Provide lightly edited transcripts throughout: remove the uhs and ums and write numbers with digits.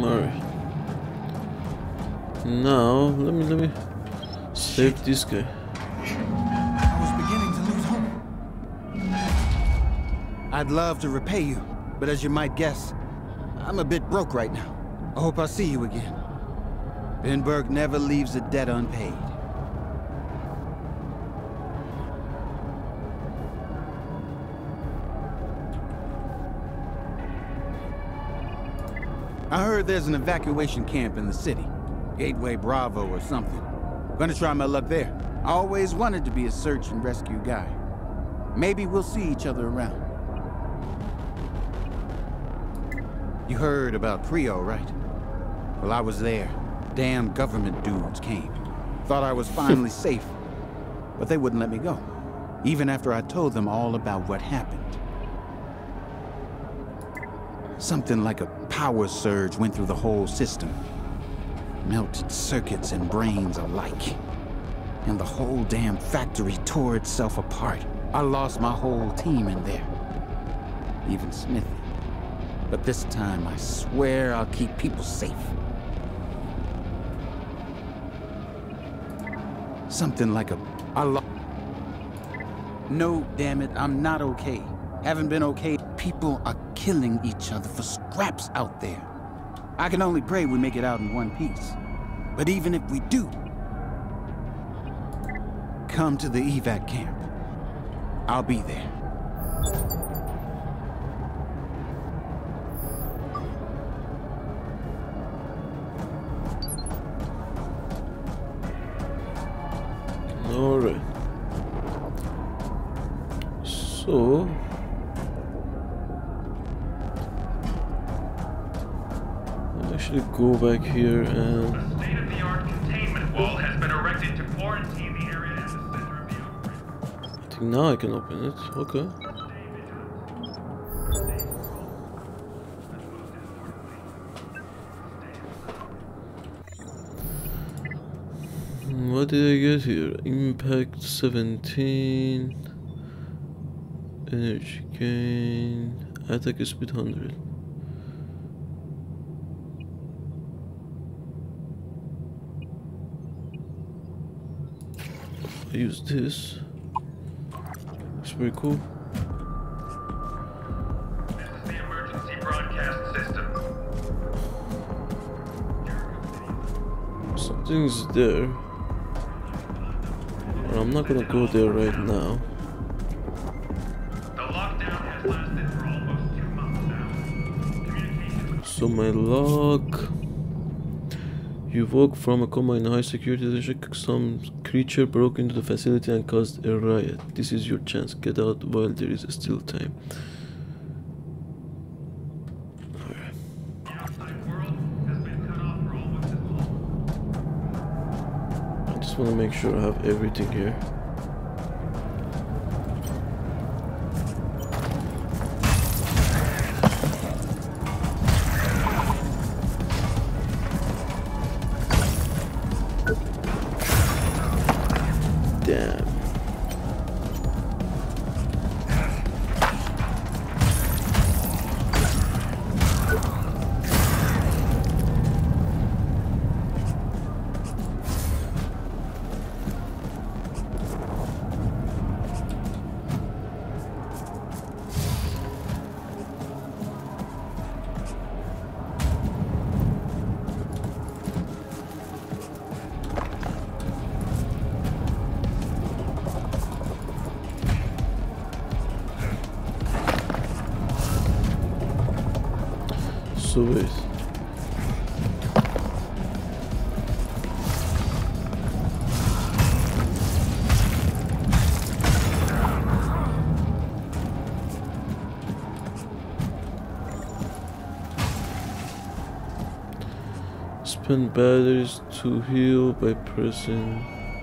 Alright. Now let me save this guy. I was beginning to lose hope. I'd love to repay you, but as you might guess, I'm a bit broke right now. I hope I'll see you again. Benberg never leaves a debt unpaid. I heard there's an evacuation camp in the city. Gateway Bravo or something. Gonna try my luck there. I always wanted to be a search and rescue guy. Maybe we'll see each other around. You heard about Creo, right? Well, I was there. Damn government dudes came. Thought I was finally safe. But they wouldn't let me go. Even after I told them all about what happened. Something like a power surge went through the whole system. Melted circuits and brains alike. And the whole damn factory tore itself apart. I lost my whole team in there. Even Smithy. But this time, I swear I'll keep people safe. Something like a... No, damn it, I'm not okay. Haven't been okay. People are killing each other for scraps out there. I can only pray we make it out in one piece. But even if we do, come to the evac camp. I'll be there. Alright. So I'll actually go back here and a state-of-the-art containment wall has been erected to quarantine the area in the center of the outbreak. I think now I can open it. Okay. What did I get here? Impact 17, energy gain, attack speed 100. I use this. It's pretty cool. This is the emergency broadcast system. Something's there. I'm not gonna go there right now. The lockdown has lasted for almost 2 months now. So my log. You woke from a coma in a high security district. Some creature broke into the facility and caused a riot. This is your chance. Get out while there is still time. Alright. The outside world has been cut off for almost as long. I just want to make sure I have everything here. Damn. So wait. Spend batteries to heal by pressing.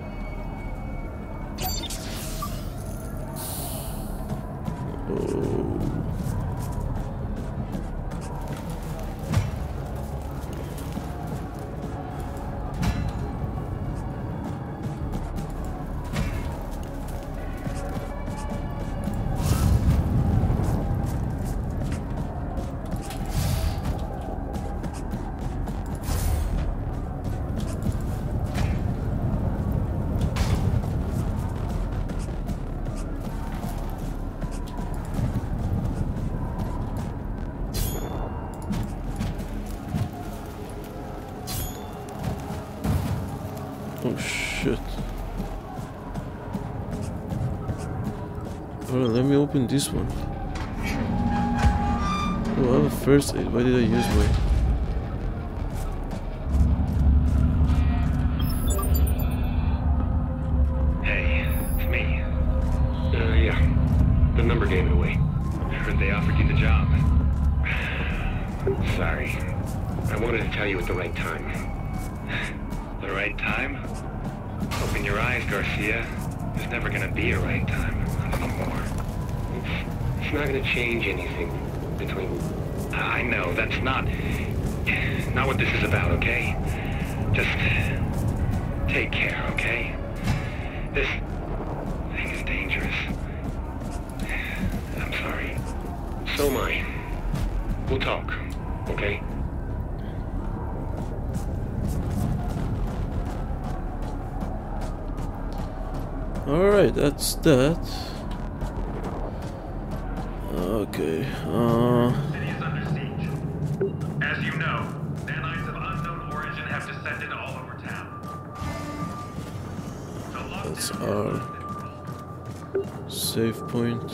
Oh. shit. Alright, let me open this one. Oh, I have a first aid. Why did I use my... Hey, it's me. Yeah. The number gave it away. Heard they offered you the job. Sorry. I wanted to tell you at the right time. The right time? Open your eyes, Garcia. There's never gonna be a right time. Not anymore. It's not gonna change anything between... I know, that's not what this is about, okay? Just take care, okay? This thing is dangerous. I'm sorry. So am I. We'll talk, okay? Alright, that's that. Okay, City is under siege. As you know, nanites of unknown origin have descended all over town. So lock that's down our save point.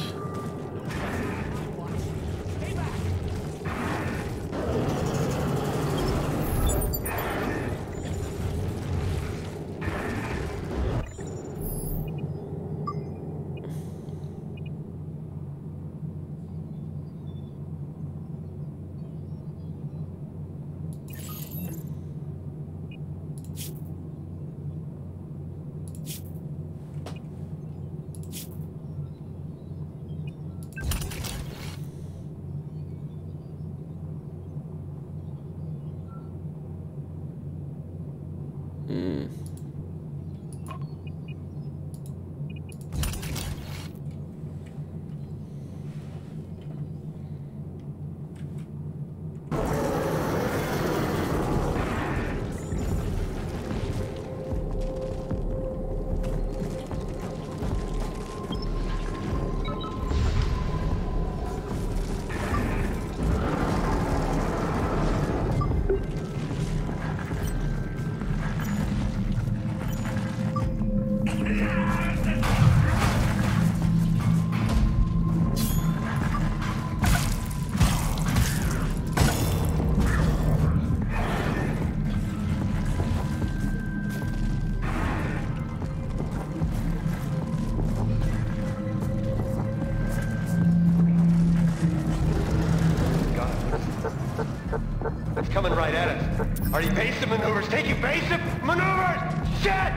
It's coming right at us. Are you evasive maneuvers? Take evasive maneuvers! Shit!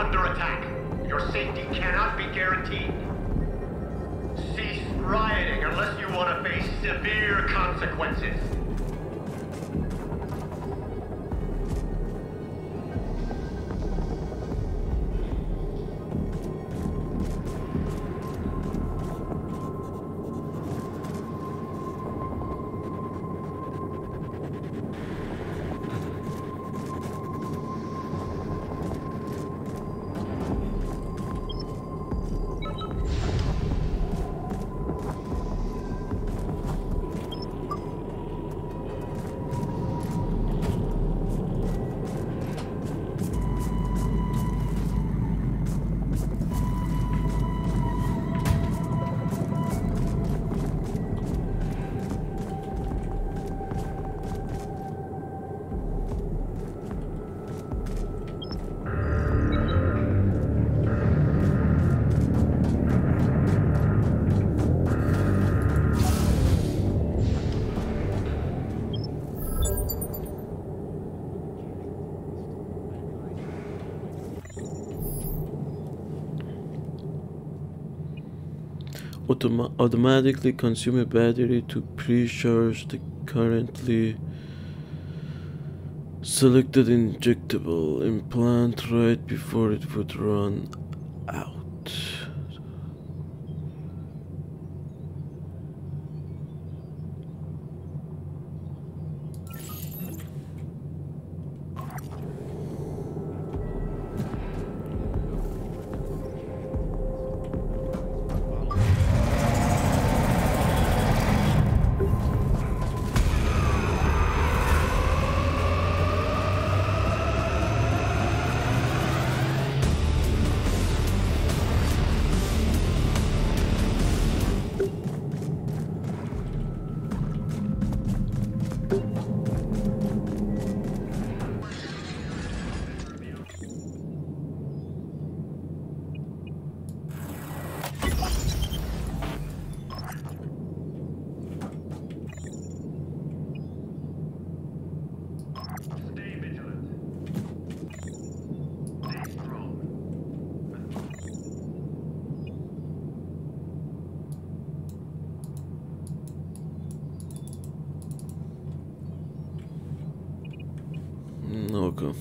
under attack. Your safety cannot be guaranteed. Cease rioting unless you want to face severe consequences. Automatically consume a battery to pre-charge the currently selected injectable implant right before it would run out. Okay.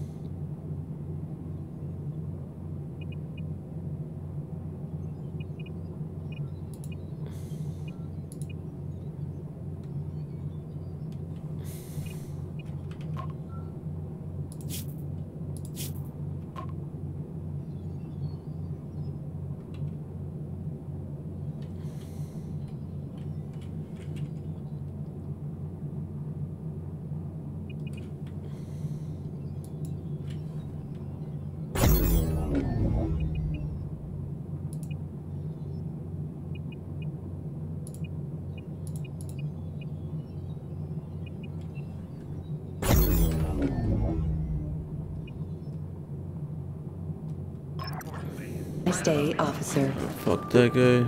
Nice day, officer. Fuck that guy.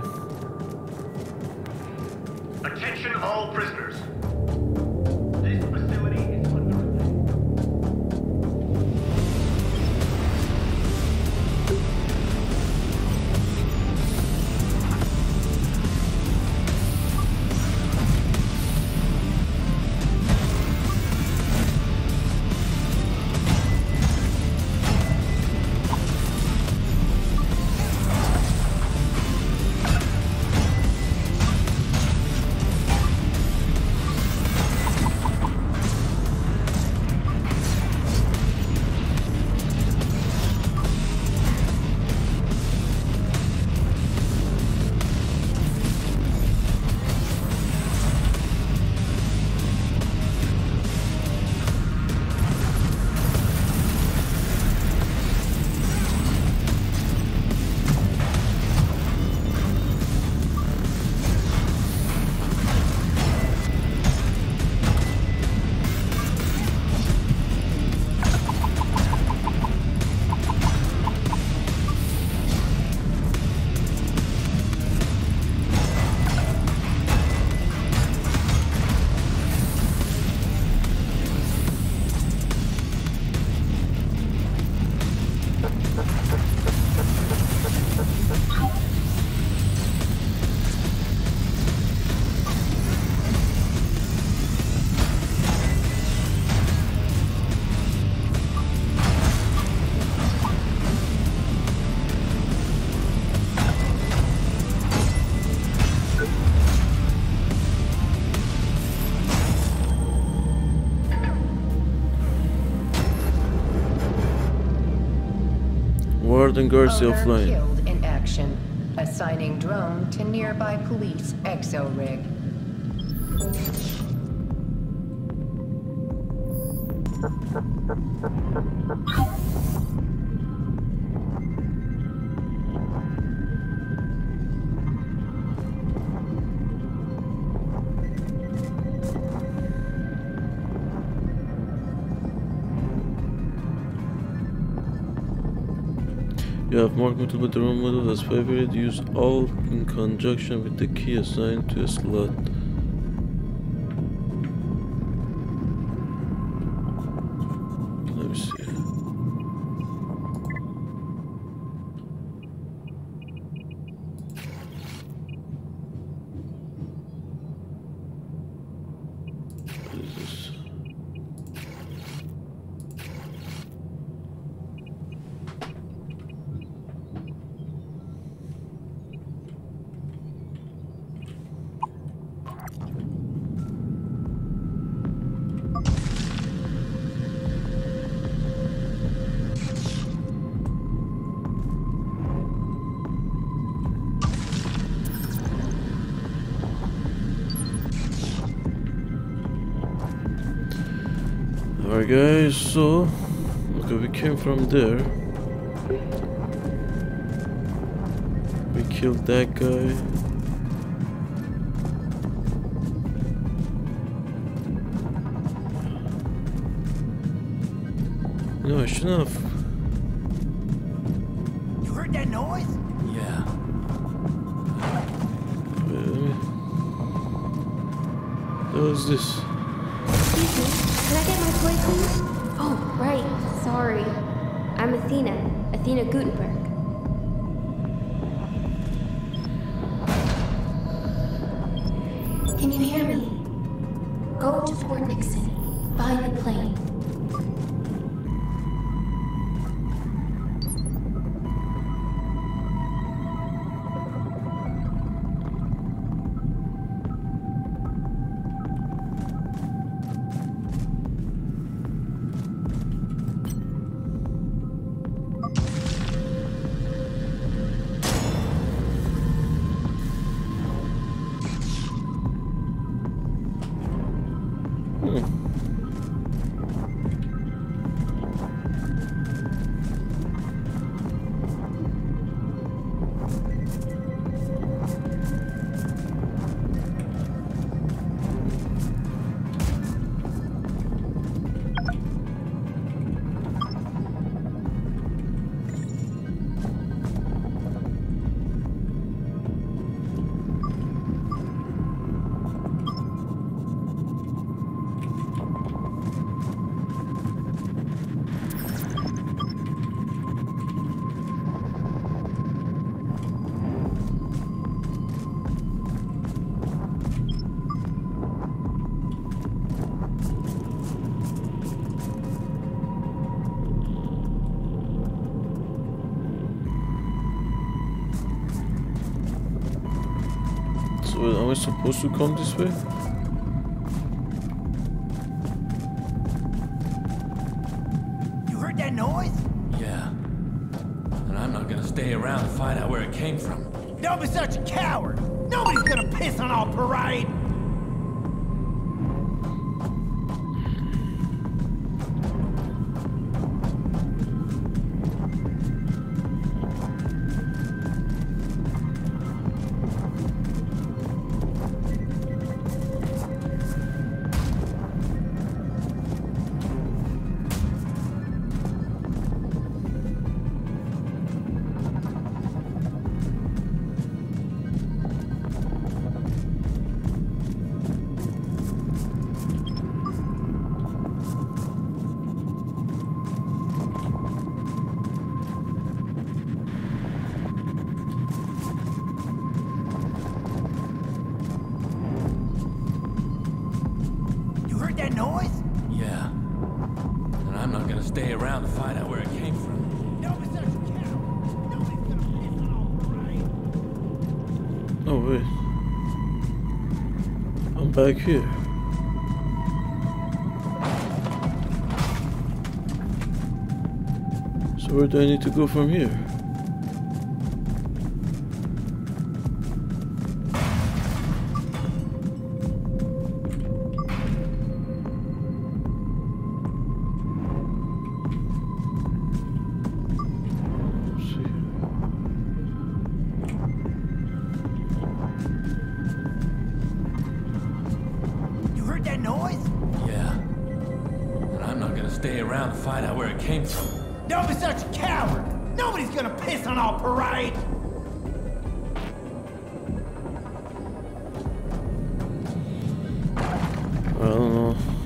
Attention all prisoners. This facility is under attack. Warden Garcia Owner offline. killed in action. Assigning drone to nearby police exo rig. You have marked multiple drone models as favorite. Use all in conjunction with the key assigned to a slot. Let me see. What is this? Alright guys, so okay, we came from there. We killed that guy. No, I shouldn't have. You heard that noise? Yeah. Wait, let me. What was this? Excuse me, can I get my toy, please? Oh, right, sorry. I'm Athena Gutenberg. Can you hear me? Go to Fort Nixon. Find the plane. So am I supposed to come this way? You heard that noise? Yeah. And I'm not gonna stay around to find out where it came from. Don't be such a coward! Nobody's gonna piss on our parade! That noise? Yeah. And I'm not gonna stay around to find out where it came from. Don't be such a coward! Nobody's gonna piss on our parade! Oh wait. I'm back here. So So where do I need to go from here? Stay around to find out where it came from. Don't be such a coward! Nobody's gonna piss on our parade! I don't know.